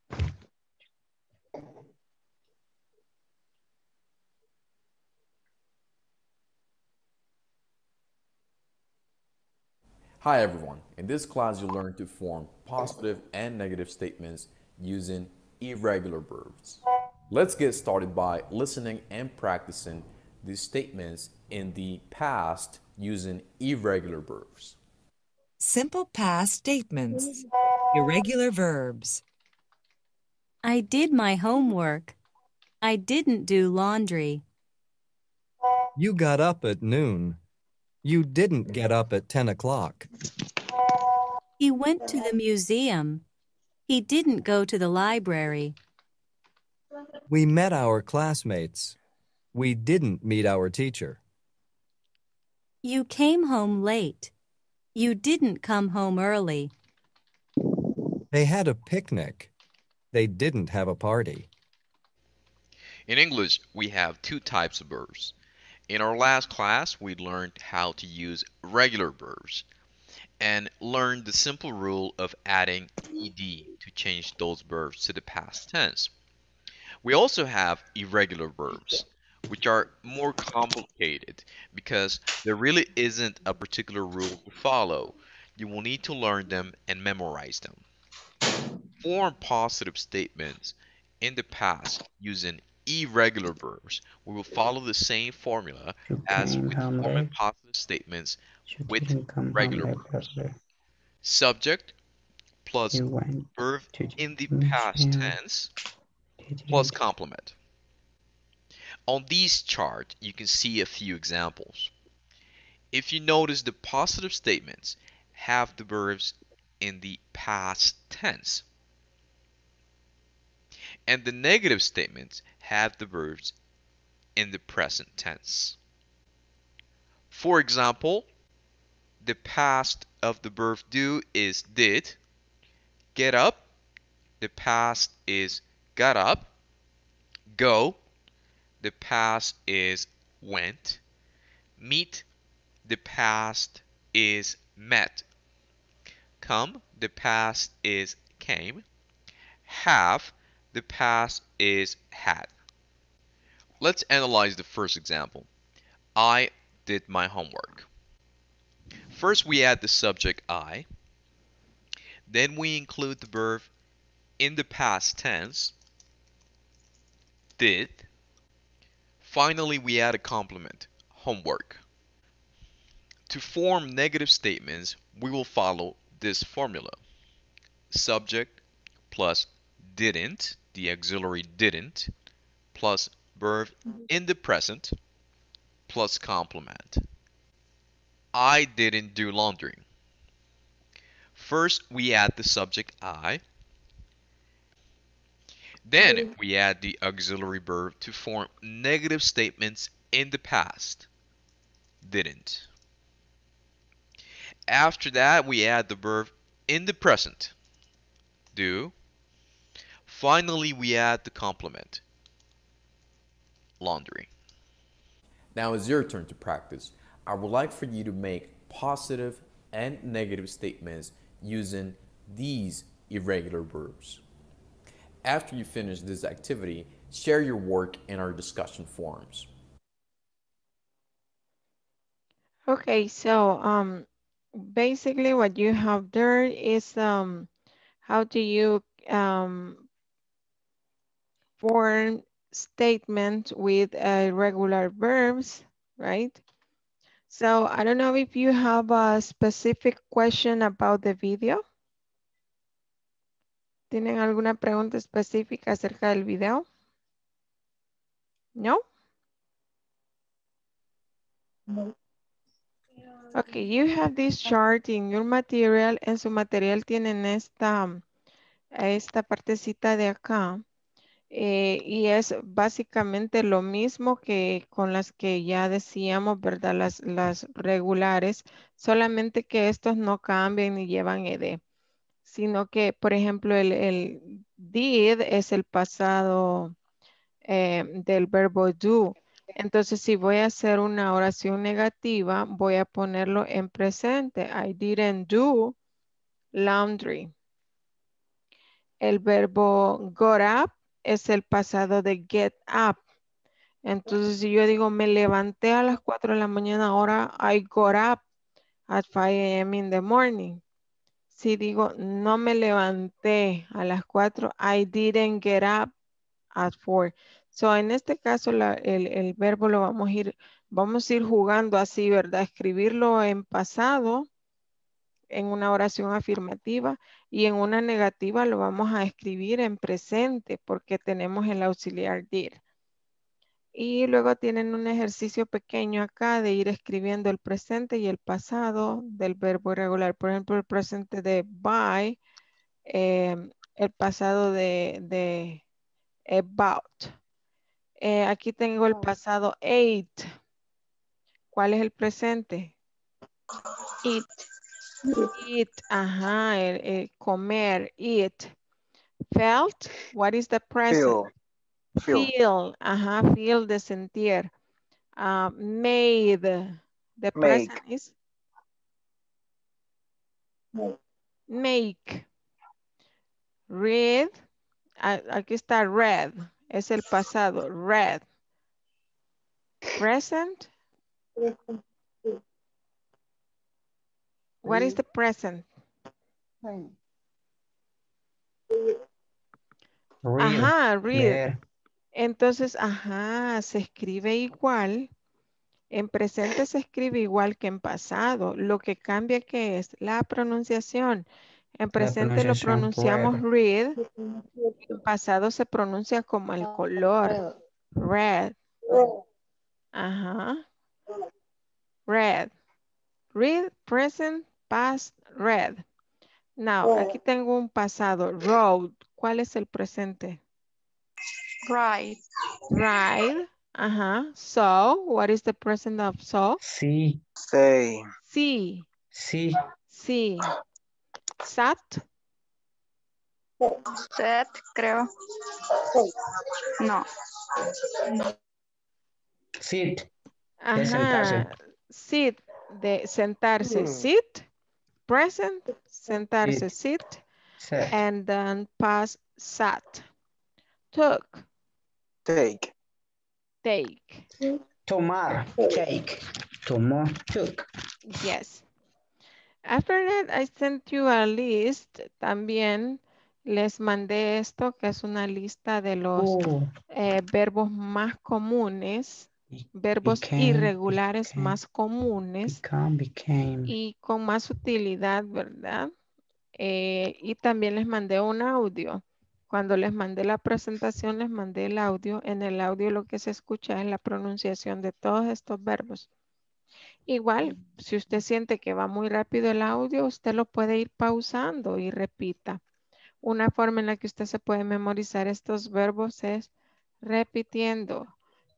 Hi everyone. In this class, you'll learn to form positive and negative statements using irregular verbs. Let's get started by listening and practicing these statements in the past using irregular verbs. Simple past statements. Irregular verbs. I did my homework. I didn't do laundry. You got up at noon. You didn't get up at 10 o'clock. He went to the museum. He didn't go to the library. We met our classmates. We didn't meet our teacher. You came home late. You didn't come home early. They had a picnic. They didn't have a party. In English, we have two types of verbs. In our last class, we learned how to use regular verbs and learned the simple rule of adding ed to change those verbs to the past tense. We also have irregular verbs, which are more complicated because there really isn't a particular rule to follow. You will need to learn them and memorize them. Form positive statements in the past using irregular verbs. We will follow the same formula as with forming positive statements with regular verbs. Subject plus verb in the past tense plus complement. On this chart, you can see a few examples. If you notice, the positive statements have the verbs in the past tense, and the negative statements have the verbs in the present tense. For example, the past of the verb do is did. Get up, the past is got up. Go, the past is went. Meet, the past is met. Come, the past is came. Have, the past is had. Let's analyze the first example. I did my homework. First, we add the subject I. Then we include the verb in the past tense, did. Finally, we add a complement, homework. To form negative statements, we will follow this formula. Subject plus didn't, the auxiliary didn't, plus verb in the present, plus complement. I didn't do laundry. First, we add the subject I. Then we add the auxiliary verb to form negative statements in the past. Didn't. After that, we add the verb in the present. Do. Finally, we add the complement. Laundry. Now it's your turn to practice. I would like for you to make positive and negative statements using these irregular verbs. After you finish this activity, share your work in our discussion forums. Okay, so basically what you have there is how do you form statements with irregular verbs, right? So I don't know if you have a specific question about the video. ¿Tienen alguna pregunta específica acerca del video? No? No. Okay, you have this chart in your material. En su material tienen esta partecita de acá. Y es básicamente lo mismo que con las que ya decíamos, ¿verdad? Las regulares, solamente que estos no cambian ni llevan ed, sino que, por ejemplo, el did es el pasado del verbo do. Entonces, si voy a hacer una oración negativa, voy a ponerlo en presente. I didn't do laundry. El verbo got up es el pasado de get up. Entonces, si yo digo, me levanté a las 4 de la mañana, ahora I got up at 5 a.m. in the morning. Si digo, no me levanté a las 4, I didn't get up at 4. So, en este caso, el verbo lo vamos a ir jugando así, ¿verdad? Escribirlo en pasado, en una oración afirmativa, y en una negativa lo vamos a escribir en presente porque tenemos el auxiliar did. Y luego tienen un ejercicio pequeño acá de ir escribiendo el presente y el pasado del verbo irregular. Por ejemplo, el presente de buy, el pasado de about. Aquí tengo el pasado ate. ¿Cuál es el presente? Eat. Eat, ajá, comer, eat. Felt, what is the present? Feel. Feel, ajá, feel de sentir. Made. The present is make. Read. Aquí está read. Es el pasado. Read. Present. What is the present? Ajá, read. Leer. Entonces, ajá, se escribe igual. En presente se escribe igual que en pasado. Lo que cambia que es la pronunciación. En presente lo pronunciamos read. En pasado se pronuncia como el color. Red. Ajá. Red. Read, present, past, red. Now, aquí tengo un pasado. Road. ¿Cuál es el presente? Ride. Ride. Ajá. So, what is the present of so? Sí. Say. Sí. Sí. Sí. Sat. Set, creo. No. Sit. Ajá. De sentarse. Sit. De sentarse. Sit. Present. Sentarse. Sit. Set. And then past sat. Took. Take. Take. Tomar. Take. Tomó. Took. Yes. After that, I sent you a list. También les mandé esto, que es una lista de los verbos más comunes, verbos irregulares más comunes y con más utilidad, ¿verdad? Y también les mandé un audio. Cuando les mandé la presentación, les mandé el audio. En el audio lo que se escucha es la pronunciación de todos estos verbos. Igual, si usted siente que va muy rápido el audio, usted lo puede ir pausando y repita. Una forma en la que usted se puede memorizar estos verbos es repitiendo.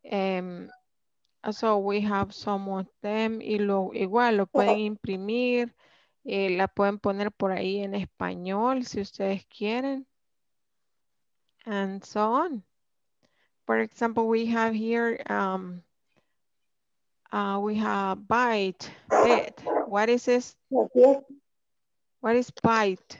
So we have some of them y igual lo pueden imprimir, la pueden poner por ahí en español si ustedes quieren. And so on. For example, we have here we have bite, bit. What is this? What is bite?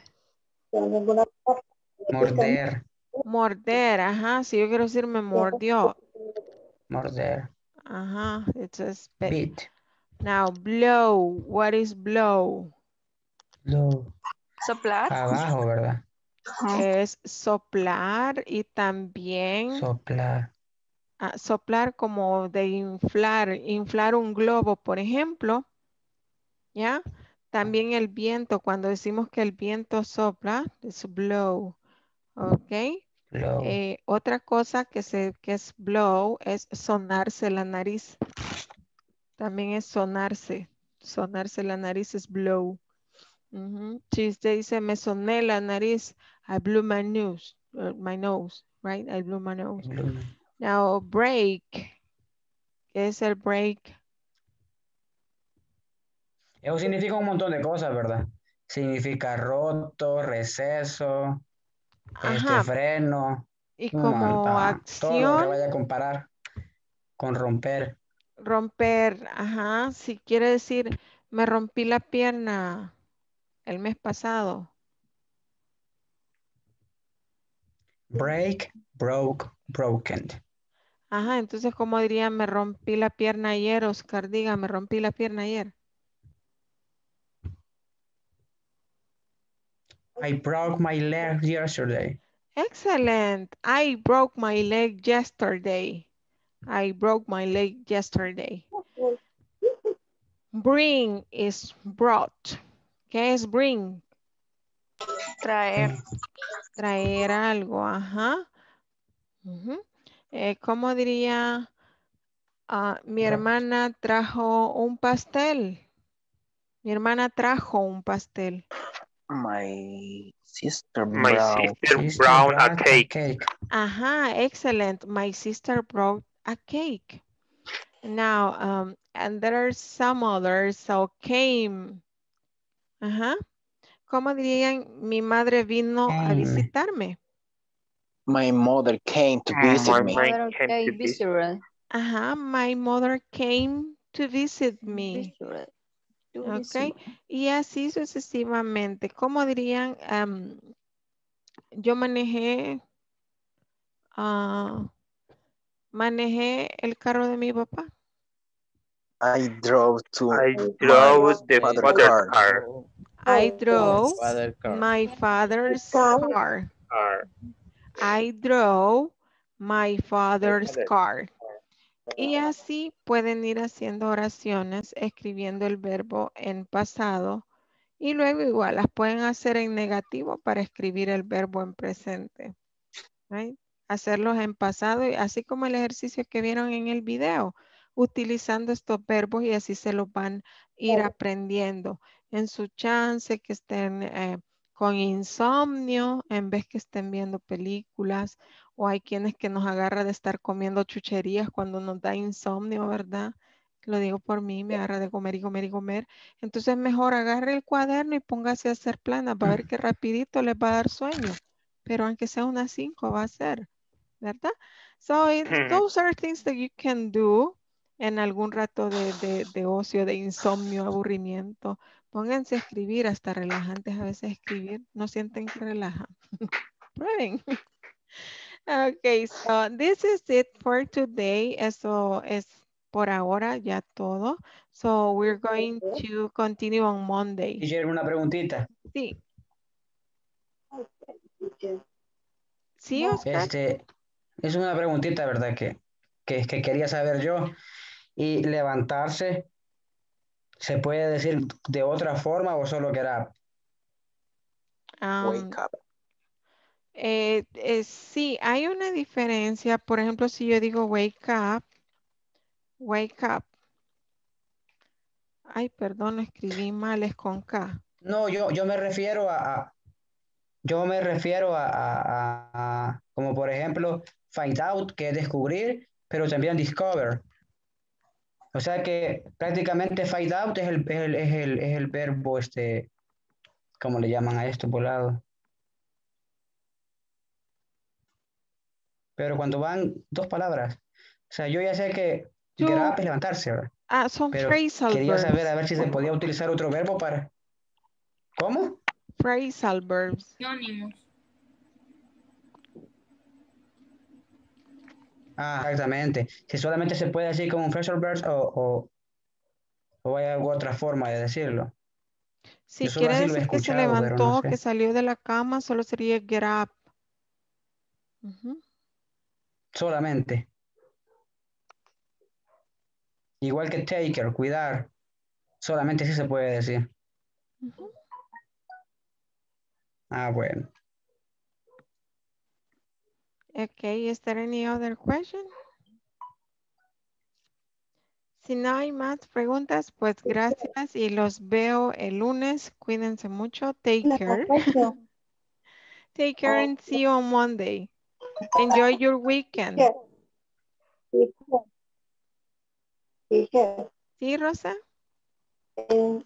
Morder. Morder, ajá. Si yo quiero decir me mordió. Morder. Ajá. It's a spit. Bit. Now, blow. What is blow? Blow. Soplar. Abajo, ¿verdad? Es soplar y también... Soplar. Soplar como de inflar un globo, por ejemplo, ¿ya? También el viento, cuando decimos que el viento sopla, es blow, ¿ok? Blow. Otra cosa que es blow es sonarse la nariz. También es sonarse la nariz es blow. Si usted dice, me soné la nariz, I blew my nose, right? I blew my nose. Now, break. ¿Qué es el break? Eso significa un montón de cosas, ¿verdad? Significa roto, receso, freno. Y como acción. Todo lo que vaya a comparar con romper. Romper, ajá. Si quiere decir, me rompí la pierna el mes pasado. Break, broke, broken. Ajá, entonces, ¿cómo diría me rompí la pierna ayer? Oscar, diga, me rompí la pierna ayer. I broke my leg yesterday. Excellent. I broke my leg yesterday. I broke my leg yesterday. Bring is brought. ¿Qué es bring? Traer. Traer algo, ajá. ¿Cómo diría? Mi hermana trajo un pastel. Mi hermana trajo un pastel. My sister brought a cake. Ajá, excellent. My sister brought a cake. Now, and there are some others. So came. Ajá. ¿Cómo dirían? Mi madre vino a visitarme. My mother came to visit me. Mother came visitor. Ajá, my mother came to visit me. Ok, y así sucesivamente. ¿Cómo dirían? Yo manejé el carro de mi papá. I drove to I my drove the father's father's car. car. I drove Father car. my father's car. I drove my father's car. Y así pueden ir haciendo oraciones, escribiendo el verbo en pasado y luego igual las pueden hacer en negativo para escribir el verbo en presente. Right? Hacerlos en pasado, y así como el ejercicio que vieron en el video, utilizando estos verbos y así se los van a ir aprendiendo. En su chance que estén con insomnio, en vez que estén viendo películas, o hay quienes que nos agarra de estar comiendo chucherías cuando nos da insomnio, ¿verdad? Lo digo por mí, me agarra de comer y comer y comer. Entonces mejor agarre el cuaderno y póngase a hacer planas, va a ver que rapidito les va a dar sueño. Pero aunque sea unas 5 va a ser, ¿verdad? So those are things that you can do en algún rato de ocio, de insomnio, aburrimiento. Pónganse a escribir, hasta relajantes a veces escribir. ¿No sienten que relaja? Prueben. Okay, so this is it for today. Eso es por ahora ya todo. So we're going to continue on Monday. Teacher, una preguntita. Sí. Sí, Oscar. Es una preguntita, ¿verdad? Que quería saber yo. Y levantarse, ¿se puede decir de otra forma o solo get up? Wake up. Sí, hay una diferencia. Por ejemplo, si yo digo wake up. Ay, perdón, lo escribí mal, es con K. No, yo me refiero como por ejemplo, find out, que es descubrir, pero también discover. O sea que prácticamente find out es el verbo, ¿cómo le llaman a esto, volado? Pero cuando van dos palabras, o sea, yo ya sé que get up es levantarse, ¿verdad? Son pero phrasal quería verbs. saber a ver si se podía utilizar otro verbo para... ¿Cómo? Phrasal verbs. Ah, exactamente. Si solamente se puede decir como un phrasal verb o hay alguna otra forma de decirlo. Si Yo solo quiere así lo he decir que se escuchado, pero no levantó, sé. que salió de la cama, solo sería get up. Solamente. Igual que take care, cuidar. Solamente así se puede decir. Ah, bueno. Okay, is there any other question? Si no hay más preguntas, pues gracias y los veo el lunes. Cuídense mucho. Take care. Take care and see you on Monday. Enjoy your weekend. ¿Sí, Rosa? En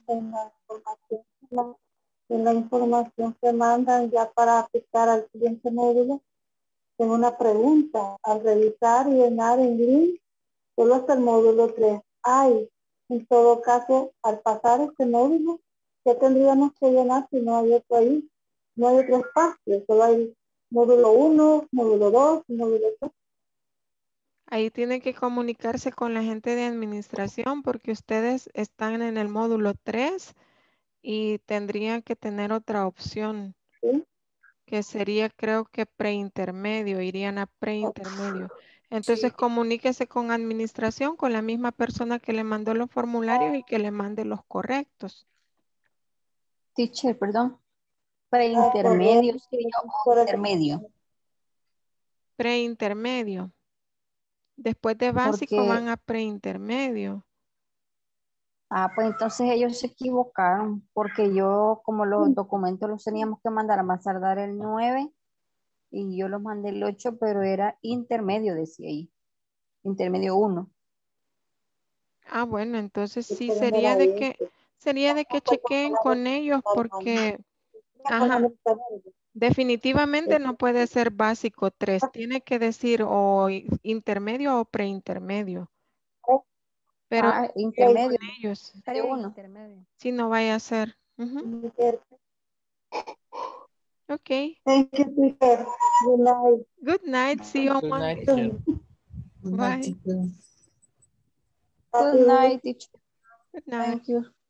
la información que mandan ya para aplicar al siguiente módulo, tengo una pregunta. Al revisar y llenar en link, solo hasta el módulo 3. En todo caso, al pasar este módulo, ya tendríamos que llenar si no hay otro ahí. No hay otro espacio, solo hay módulo 1, módulo 2, módulo 3. Ahí tiene que comunicarse con la gente de administración porque ustedes están en el módulo 3 y tendrían que tener otra opción. ¿Sí? Que sería, creo que preintermedio, irían a preintermedio. Entonces comuníquese con administración, con la misma persona que le mandó los formularios y que le mande los correctos. Teacher, perdón. Preintermedio sería o intermedio. Preintermedio. Después de básico Porque... van a preintermedio. Ah, pues entonces ellos se equivocaron, porque yo, como los documentos los teníamos que mandar a más tardar el 9, y yo los mandé el 8, pero era intermedio, decía ahí. Intermedio 1. Ah, bueno, entonces sí sería de que chequen con ellos porque, ajá, Definitivamente no puede ser básico 3. Tiene que decir o intermedio o preintermedio. Pero intermedio. con ellos. Intermedio. Si no vaya a ser. Ok. Thank you, teacher. Good night. Good night. See you on Monday. Bye. Good night, teacher. Good night. Thank you.